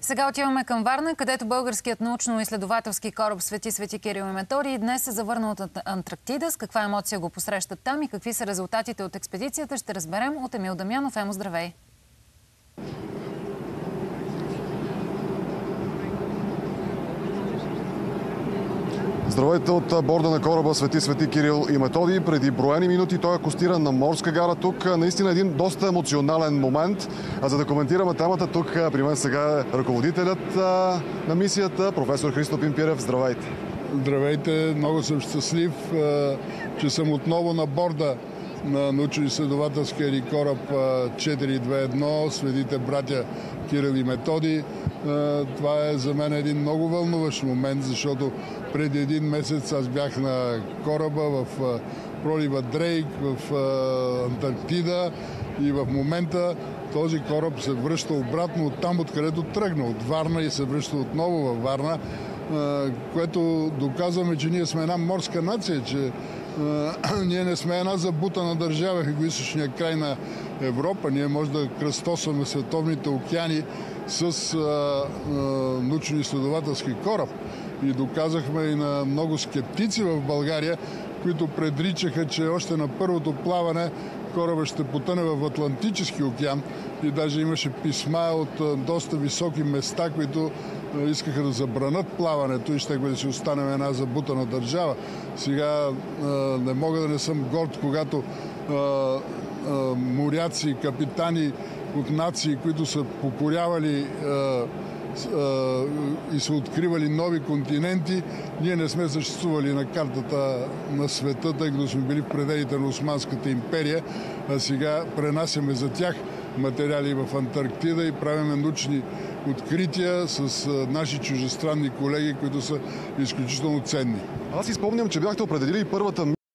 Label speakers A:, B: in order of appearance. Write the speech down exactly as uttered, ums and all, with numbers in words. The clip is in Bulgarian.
A: Сега отиваме към Варна, където българският научно-изследователски кораб Свети Свети Кирил и Методий днес се завърна от Антарктида. С каква емоция го посрещат там и какви са резултатите от експедицията, ще разберем от Емил Дамянов. Емо, здравей!
B: Здравейте от борда на кораба Свети Свети Кирил и Методий. Преди броени минути той акостира на морска гара тук. Наистина един доста емоционален момент. А за да коментираме темата, тук при мен сега е ръководителят на мисията, професор Христо Пимпирев. Здравейте!
C: Здравейте! Много съм щастлив, че съм отново на борда на научно-изследователския ни кораб четири две едно, Светите братя Кирил и Методий. Това е за мен един много вълнуващ момент, защото преди един месец аз бях на кораба в пролива Дрейк, в Антарктида, и в момента този кораб се връща обратно от там, откъдето тръгна, от Варна, и се връща отново във Варна, което доказваме, че ние сме една морска нация, че ние не сме една забутана държава в югоизточния край на Европа. Ние може да кръстосваме световните океани с научно-изследователски кораб. И доказахме и на много скептици в България, които предричаха, че още на първото плаване кораба ще потъне в Атлантически океан, и даже имаше писма от доста високи места, които искаха да забранят плаването и щехме да си останем една забутана държава. Сега не мога да не съм горд, когато моряци, капитани от нации, които са покорявали и са откривали нови континенти, ние не сме съществували на картата на света, тъй като сме били в пределите на Османската империя, а сега пренасяме за тях материали в Антарктида и правиме научни открития с наши чужестранни колеги, които са изключително ценни.
B: Аз си спомням, че бяхте определили първата